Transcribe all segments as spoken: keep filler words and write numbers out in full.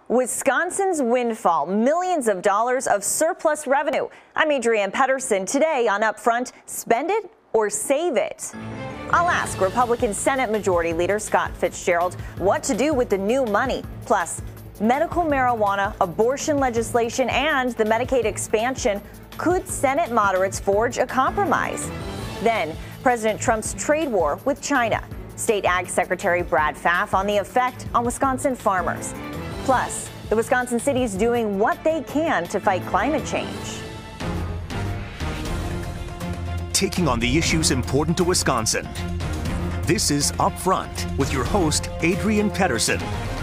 Wisconsin's windfall, millions of dollars of surplus revenue. I'm Adrienne Pedersen. Today on Upfront, spend it or save it. I'll ask Republican Senate Majority Leader Scott Fitzgerald what to do with the new money. Plus, medical marijuana, abortion legislation, and the Medicaid expansion. Could Senate moderates forge a compromise? Then, President Trump's trade war with China. State Ag Secretary Brad Pfaff on the effect on Wisconsin farmers. Plus, the Wisconsin cities doing what they can to fight climate change. Taking on the issues important to Wisconsin. This is Upfront with your host, Adrienne Pedersen.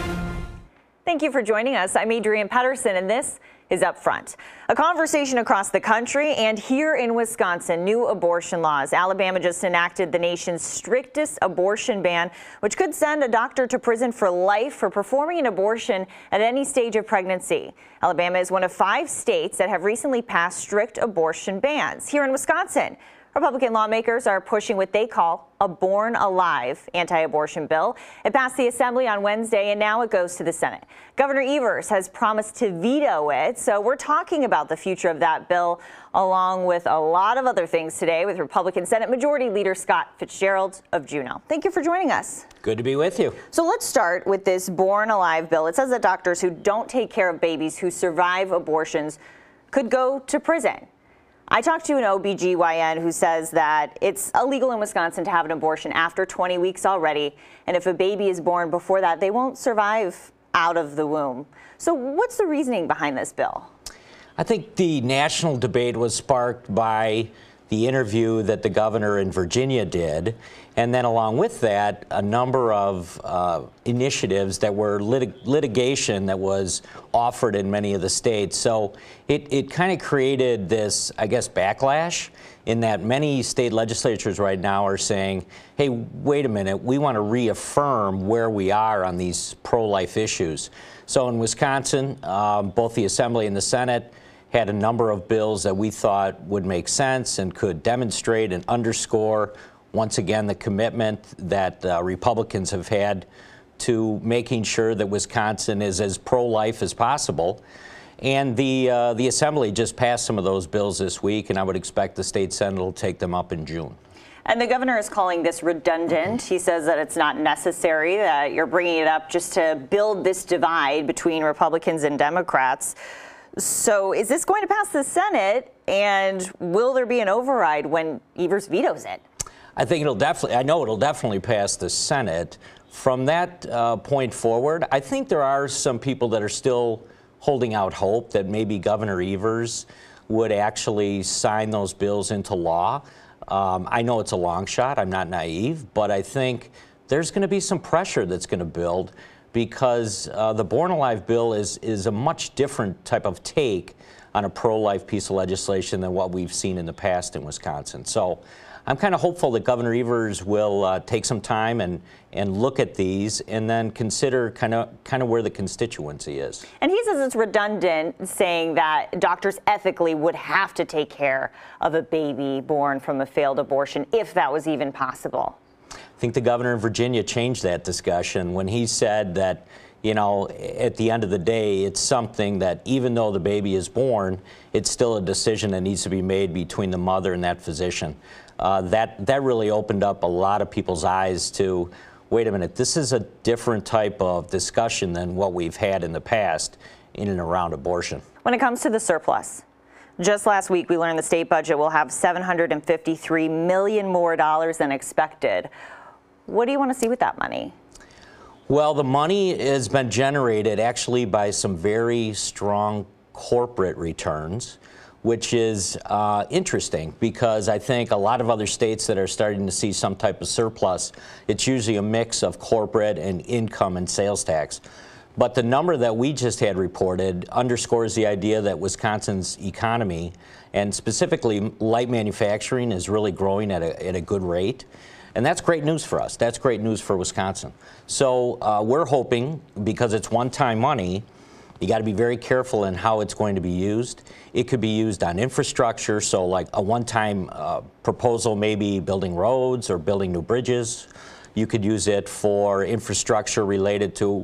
Thank you for joining us. I'm Adrienne Pedersen, and this is Upfront. A conversation across the country and here in Wisconsin, new abortion laws. Alabama just enacted the nation's strictest abortion ban, which could send a doctor to prison for life for performing an abortion at any stage of pregnancy. Alabama is one of five states that have recently passed strict abortion bans. Here in Wisconsin, Republican lawmakers are pushing what they call a Born Alive anti-abortion bill. It passed the Assembly on Wednesday, and now it goes to the Senate. Governor Evers has promised to veto it, so we're talking about the future of that bill, along with a lot of other things today with Republican Senate Majority Leader Scott Fitzgerald of Juneau. Thank you for joining us. Good to be with you. So let's start with this Born Alive bill. It says that doctors who don't take care of babies who survive abortions could go to prison. I talked to an O B G Y N who says that it's illegal in Wisconsin to have an abortion after twenty weeks already, and if a baby is born before that, they won't survive out of the womb. So what's the reasoning behind this bill? I think the national debate was sparked by the interview that the governor in Virginia did, and then along with that, a number of uh, initiatives that were lit litigation that was offered in many of the states. So it, it kind of created this, I guess, backlash in that many state legislatures right now are saying, hey, wait a minute, we want to reaffirm where we are on these pro-life issues. So in Wisconsin, um, both the Assembly and the Senate had a number of bills that we thought would make sense and could demonstrate and underscore, once again, the commitment that uh, Republicans have had to making sure that Wisconsin is as pro-life as possible. And the, uh, the Assembly just passed some of those bills this week, and I would expect the state Senate will take them up in June. And the governor is calling this redundant. He says that it's not necessary, that you're bringing it up just to build this divide between Republicans and Democrats. So is this going to pass the Senate, and will there be an override when Evers vetoes it? I think it'll definitely, I know it'll definitely pass the Senate. From that uh, point forward, I think there are some people that are still holding out hope that maybe Governor Evers would actually sign those bills into law. Um, I know it's a long shot, I'm not naive, but I think there's going to be some pressure that's going to build, because uh, the Born Alive bill is, is a much different type of take on a pro-life piece of legislation than what we've seen in the past in Wisconsin. So I'm kind of hopeful that Governor Evers will uh, take some time and, and look at these and then consider kind of kind of where the constituency is. And he says it's redundant, saying that doctors ethically would have to take care of a baby born from a failed abortion if that was even possible. I think the governor in Virginia changed that discussion when he said that, you know, at the end of the day, it's something that even though the baby is born, it's still a decision that needs to be made between the mother and that physician. Uh, that, that really opened up a lot of people's eyes to, wait a minute, this is a different type of discussion than what we've had in the past in and around abortion. When it comes to the surplus, just last week we learned the state budget will have seven hundred fifty-three million dollars more dollars than expected. What do you want to see with that money? Well, the money has been generated actually by some very strong corporate returns, which is uh, interesting, because I think a lot of other states that are starting to see some type of surplus, it's usually a mix of corporate and income and sales tax. But the number that we just had reported underscores the idea that Wisconsin's economy, and specifically light manufacturing, is really growing at a, at a good rate. And that's great news for us. That's great news for Wisconsin. So uh, we're hoping, because it's one-time money, you got to be very careful in how it's going to be used. It could be used on infrastructure, so like a one-time uh, proposal, maybe building roads or building new bridges. You could use it for infrastructure related to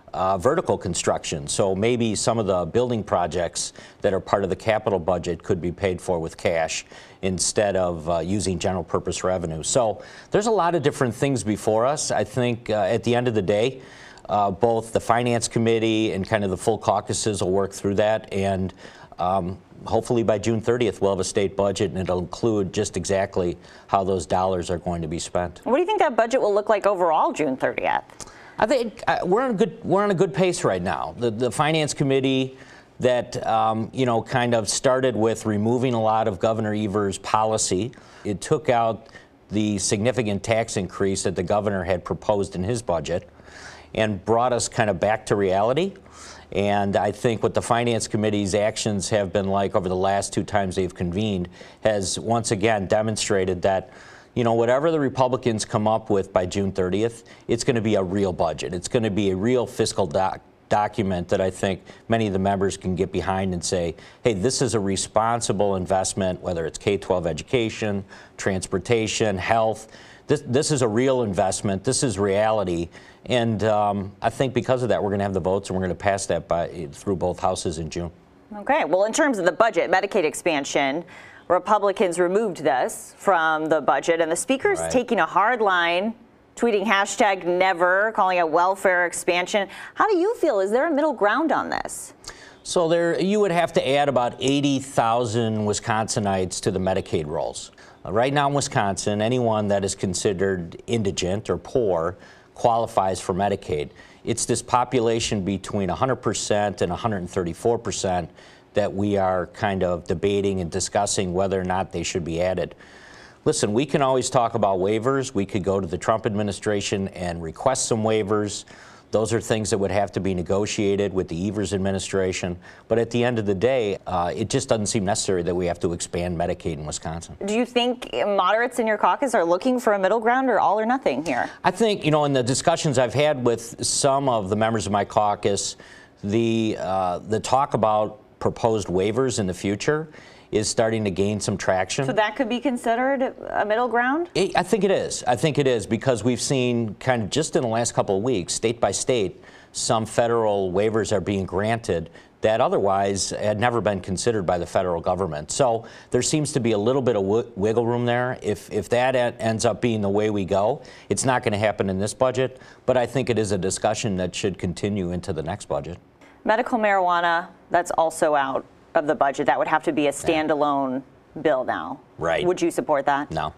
uh, vertical construction. So maybe some of the building projects that are part of the capital budget could be paid for with cash instead of uh, using general purpose revenue. So there's a lot of different things before us. I think uh, at the end of the day, uh, both the Finance Committee and kind of the full caucuses will work through that, and um, hopefully by June thirtieth we'll have a state budget, and it'll include just exactly how those dollars are going to be spent. What do you think that budget will look like overall June thirtieth? I think uh, we're on a good we're on a good pace right now. The the Finance Committee that um, you know kind of started with removing a lot of Governor Evers' policy. It took out the significant tax increase that the governor had proposed in his budget, and brought us kind of back to reality. And I think what the Finance Committee's actions have been like over the last two times they've convened has once again demonstrated that, you know, whatever the Republicans come up with by June thirtieth, it's going to be a real budget. It's going to be a real fiscal doc document that I think many of the members can get behind and say, hey, this is a responsible investment, whether it's K twelve education, transportation, health. This, this is a real investment. This is reality. And um, I think because of that, we're going to have the votes, and we're going to pass that by, through both houses in June. Okay. Well, in terms of the budget, Medicaid expansion, Republicans removed this from the budget, and the speaker's right. taking a hard line, tweeting hashtag never, calling it welfare expansion. How do you feel? Is there a middle ground on this? So there, you would have to add about eighty thousand Wisconsinites to the Medicaid rolls. Uh, right now in Wisconsin, anyone that is considered indigent or poor qualifies for Medicaid. It's this population between one hundred percent and one hundred thirty-four percent that we are kind of debating and discussing whether or not they should be added. Listen, we can always talk about waivers. We could go to the Trump administration and request some waivers. Those are things that would have to be negotiated with the Evers administration. But at the end of the day, uh, it just doesn't seem necessary that we have to expand Medicaid in Wisconsin. Do you think moderates in your caucus are looking for a middle ground, or all or nothing here? I think, you know, in the discussions I've had with some of the members of my caucus, the, uh, the talk about proposed waivers in the future is starting to gain some traction. So that could be considered a middle ground? I think it is. I think it is, because we've seen kind of just in the last couple of weeks, state by state, some federal waivers are being granted that otherwise had never been considered by the federal government. So there seems to be a little bit of wiggle room there. If, if that ends up being the way we go, it's not going to happen in this budget, but I think it is a discussion that should continue into the next budget. Medical marijuana, that's also out of the budget. That would have to be a standalone yeah. bill now. Right. Would you support that? No.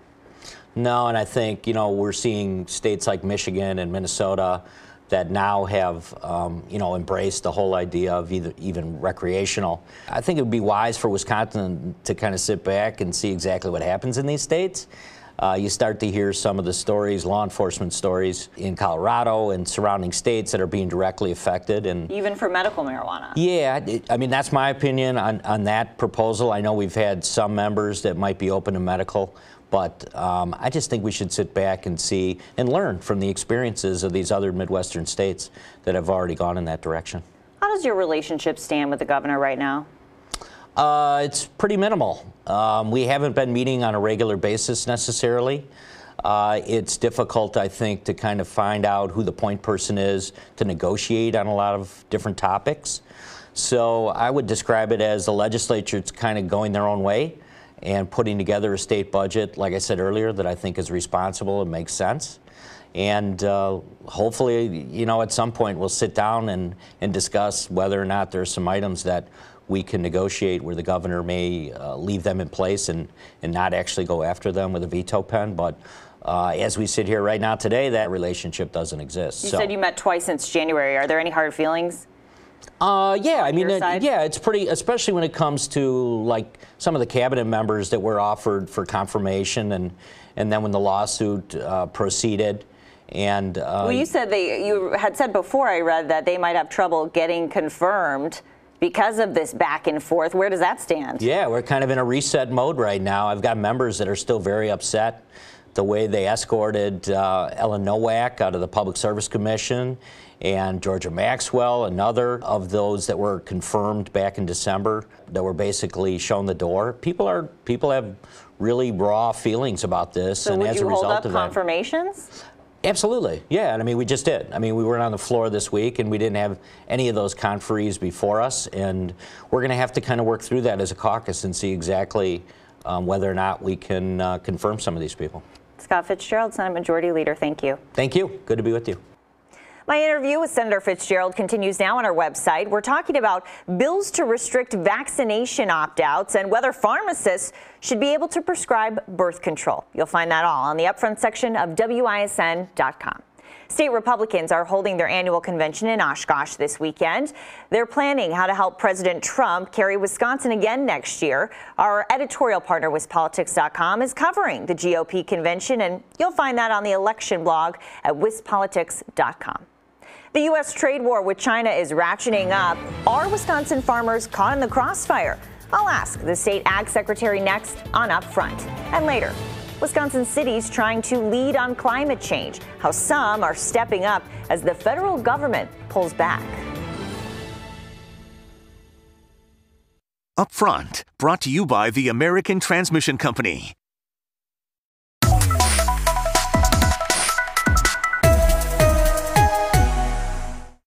No, and I think, you know, we're seeing states like Michigan and Minnesota that now have, um, you know, embraced the whole idea of either, even recreational. I think it would be wise for Wisconsin to kind of sit back and see exactly what happens in these states. Uh, you start to hear some of the stories, law enforcement stories in Colorado and surrounding states that are being directly affected. And even for medical marijuana. Yeah, it, I mean, that's my opinion on, on that proposal. I know we've had some members that might be open to medical, but um, I just think we should sit back and see and learn from the experiences of these other Midwestern states that have already gone in that direction. How does your relationship stand with the governor right now? Uh, it's pretty minimal. Um, we haven't been meeting on a regular basis necessarily. Uh, it's difficult, I think, to kind of find out who the point person is to negotiate on a lot of different topics. So I would describe it as the legislature's kind of going their own way and putting together a state budget, like I said earlier, that I think is responsible and makes sense. And uh, hopefully, you know, at some point we'll sit down and, and discuss whether or not there are some items that we can negotiate where the governor may uh, leave them in place and, and not actually go after them with a veto pen. But uh, as we sit here right now today, that relationship doesn't exist. You so. said you met twice since January. Are there any hard feelings? Uh, yeah, I mean, it, yeah, it's pretty, especially when it comes to like some of the cabinet members that were offered for confirmation, and and then when the lawsuit uh, proceeded. And uh, well, you said they, you had said before, I read, that they might have trouble getting confirmed because of this back and forth. Where does that stand? Yeah, we're kind of in a reset mode right now. I've got members that are still very upset the way they escorted uh, Ellen Nowak out of the Public Service Commission, and Georgia Maxwell, another of those that were confirmed back in December, that were basically shown the door. People are people have really raw feelings about this, so and would as you a result hold up of that, confirmations? Absolutely, yeah, and I mean, we just did. I mean, we weren't on the floor this week, and we didn't have any of those conferees before us, and we're going to have to kind of work through that as a caucus and see exactly um, whether or not we can uh, confirm some of these people. Scott Fitzgerald, Senate Majority Leader, thank you. Thank you. Good to be with you. My interview with Senator Fitzgerald continues now on our website. We're talking about bills to restrict vaccination opt-outs and whether pharmacists should be able to prescribe birth control. You'll find that all on the Upfront section of W I S N dot com. State Republicans are holding their annual convention in Oshkosh this weekend. They're planning how to help President Trump carry Wisconsin again next year. Our editorial partner, Wis Politics dot com, is covering the G O P convention, and you'll find that on the election blog at Wis Politics dot com. The U S trade war with China is ratcheting up. Are Wisconsin farmers caught in the crossfire? I'll ask the state ag secretary next on Upfront. And later, Wisconsin cities trying to lead on climate change, how some are stepping up as the federal government pulls back. Upfront, brought to you by the American Transmission Company.